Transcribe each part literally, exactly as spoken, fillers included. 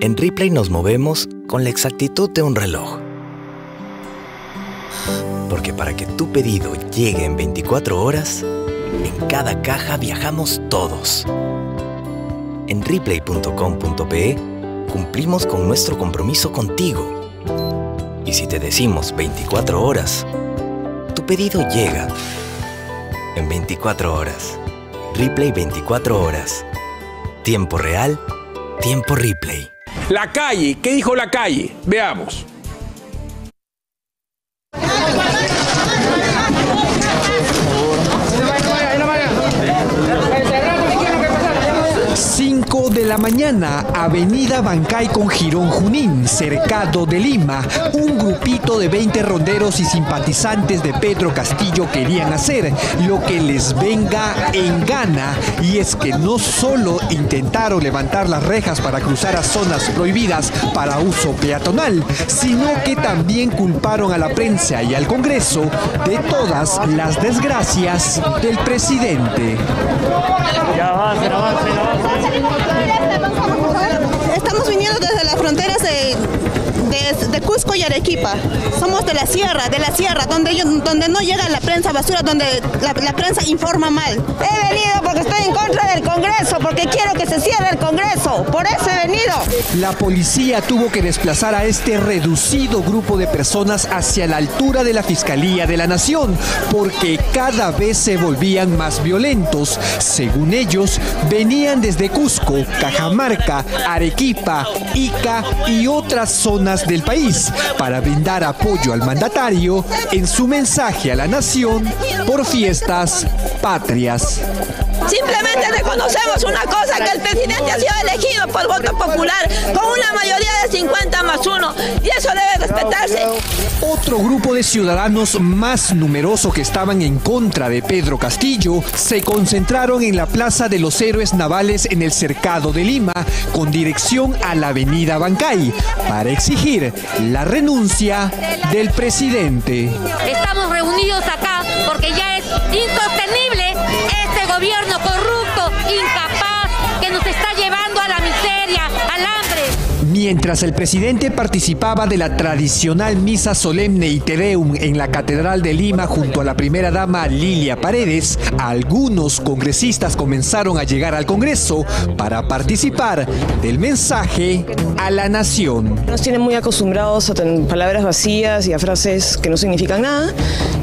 En Ripley nos movemos con la exactitud de un reloj. Porque para que tu pedido llegue en veinticuatro horas, en cada caja viajamos todos. En ripley punto com punto pe cumplimos con nuestro compromiso contigo. Y si te decimos veinticuatro horas, tu pedido llega en veinticuatro horas. Ripley veinticuatro horas. Tiempo real, tiempo Ripley. La calle, ¿qué dijo la calle? Veamos. cinco de la mañana, Avenida Bancay con Jirón Junín, cercado de Lima. Un grupito de veinte ronderos y simpatizantes de Pedro Castillo querían hacer lo que les venga en gana. Y es que no solo intentaron levantar las rejas para cruzar a zonas prohibidas para uso peatonal, sino que también culparon a la prensa y al Congreso de todas las desgracias del presidente. Ya va, ya va, ya va. Estamos viniendo desde las fronteras de, de, de Cusco y Arequipa. Somos de la sierra, de la sierra, donde, yo, donde no llega la prensa basura, donde la, la prensa informa mal. He venido porque estoy en contra del Congreso, porque quiero que se cierre el Congreso. Por eso he venido. La policía tuvo que desplazar a este reducido grupo de personas hacia la altura de la Fiscalía de la Nación, porque cada vez se volvían más violentos. Según ellos, venían desde Cusco, Cajamarca, Arequipa, Ica y otras zonas del país para brindar apoyo al mandatario en su mensaje a la nación por fiestas patrias. Simplemente reconocemos una cosa, que el presidente ha sido elegido por voto popular con una mayoría de cincuenta más uno y eso debe respetarse. Otro grupo de ciudadanos más numeroso que estaban en contra de Pedro Castillo se concentraron en la Plaza de los Héroes Navales en el cercado de Lima con dirección a la Avenida Bancay para exigir la renuncia del presidente. Estamos reunidos acá porque ya es insostenible este gobierno corrupto, incapaz, que nos está llevando a la miseria, al hambre. Mientras el presidente participaba de la tradicional misa solemne y Te Deum en la Catedral de Lima junto a la primera dama Lilia Paredes, algunos congresistas comenzaron a llegar al Congreso para participar del mensaje a la nación. Nos tienen muy acostumbrados a tener palabras vacías y a frases que no significan nada,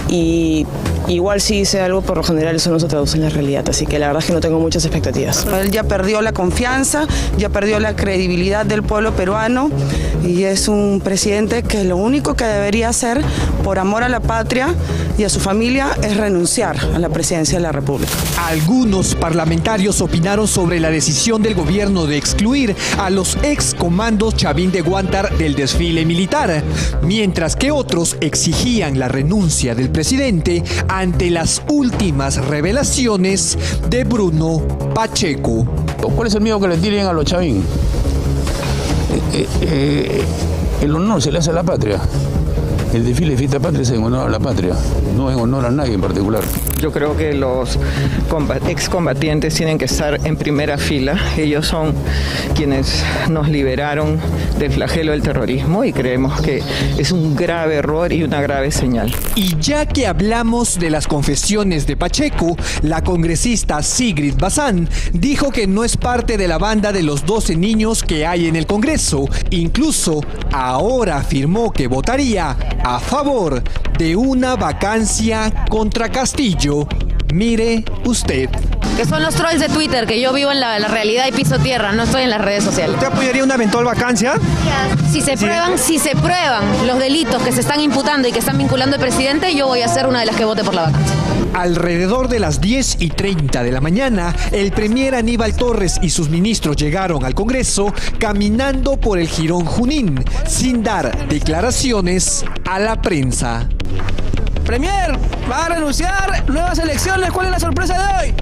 y igual si dice algo, por lo general eso no se traduce en la realidad, así que la verdad es que no tengo muchas expectativas. Él ya perdió la confianza, ya perdió la credibilidad del pueblo peruano y es un presidente que lo único que debería hacer por amor a la patria y a su familia es renunciar a la presidencia de la República. Algunos parlamentarios opinaron sobre la decisión del gobierno de excluir a los ex comandos Chavín de Guántar del desfile militar, mientras que otros exigían la renuncia del presidente ante las últimas revelaciones de Bruno Pacheco. ¿Cuál es el miedo que le tienen a los Chavín? Eh, eh, el honor se le hace a la patria. El desfile de fiesta patria es en honor a la patria, no en honor a nadie en particular. Yo creo que los excombatientes tienen que estar en primera fila. Ellos son quienes nos liberaron del flagelo del terrorismo y creemos que es un grave error y una grave señal. Y ya que hablamos de las confesiones de Pacheco, la congresista Sigrid Bazán dijo que no es parte de la banda de los doce niños que hay en el Congreso. Incluso ahora afirmó que votaría a favor de una vacancia contra Castillo. Mire usted. Que son los trolls de Twitter, que yo vivo en la, la realidad y piso tierra, no estoy en las redes sociales. ¿Usted apoyaría una eventual vacancia? Si se prueban, si se prueban los delitos que se están imputando y que están vinculando al presidente, yo voy a ser una de las que vote por la vacancia. Alrededor de las diez y treinta de la mañana, el premier Aníbal Torres y sus ministros llegaron al Congreso caminando por el Jirón Junín, sin dar declaraciones a la prensa. Premier, va a renunciar, nuevas elecciones, ¿cuál es la sorpresa de hoy?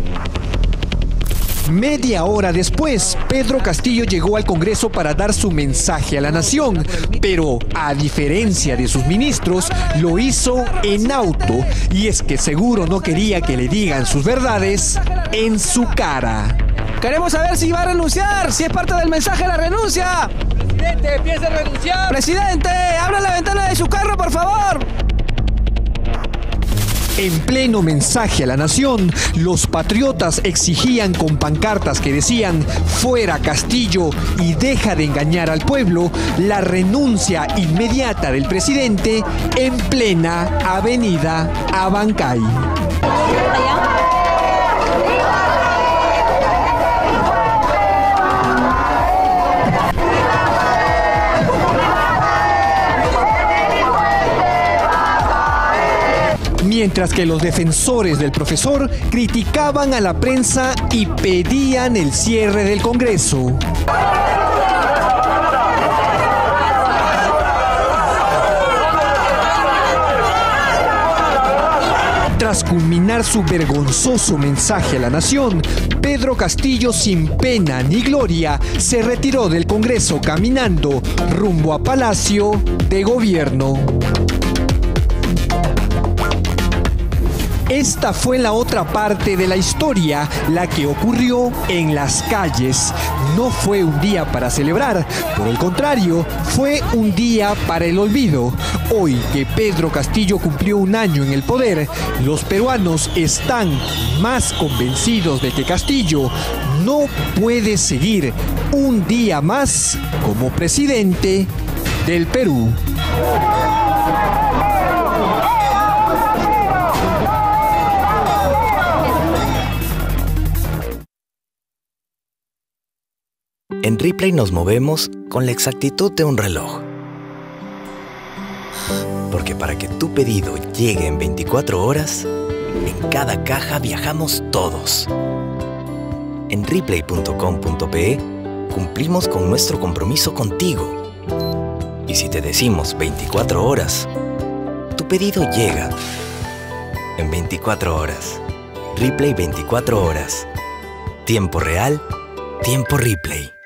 Media hora después, Pedro Castillo llegó al Congreso para dar su mensaje a la nación, pero a diferencia de sus ministros, lo hizo en auto, y es que seguro no quería que le digan sus verdades en su cara. Queremos saber si va a renunciar, si es parte del mensaje de la renuncia. Presidente, piensa renunciar. Presidente, abra la ventana de su carro, por favor. En pleno mensaje a la nación, los patriotas exigían con pancartas que decían "Fuera Castillo" y "Deja de engañar al pueblo" la renuncia inmediata del presidente en plena avenida Abancay. Mientras que los defensores del profesor criticaban a la prensa y pedían el cierre del Congreso. Tras culminar su vergonzoso mensaje a la nación, Pedro Castillo, sin pena ni gloria, se retiró del Congreso caminando rumbo a Palacio de Gobierno. Esta fue la otra parte de la historia, la que ocurrió en las calles. No fue un día para celebrar, por el contrario, fue un día para el olvido. Hoy que Pedro Castillo cumplió un año en el poder, los peruanos están más convencidos de que Castillo no puede seguir un día más como presidente del Perú. En Ripley nos movemos con la exactitud de un reloj. Porque para que tu pedido llegue en veinticuatro horas, en cada caja viajamos todos. En Ripley punto com punto pe cumplimos con nuestro compromiso contigo. Y si te decimos veinticuatro horas, tu pedido llega en veinticuatro horas. Ripley veinticuatro horas. Tiempo real, tiempo Ripley.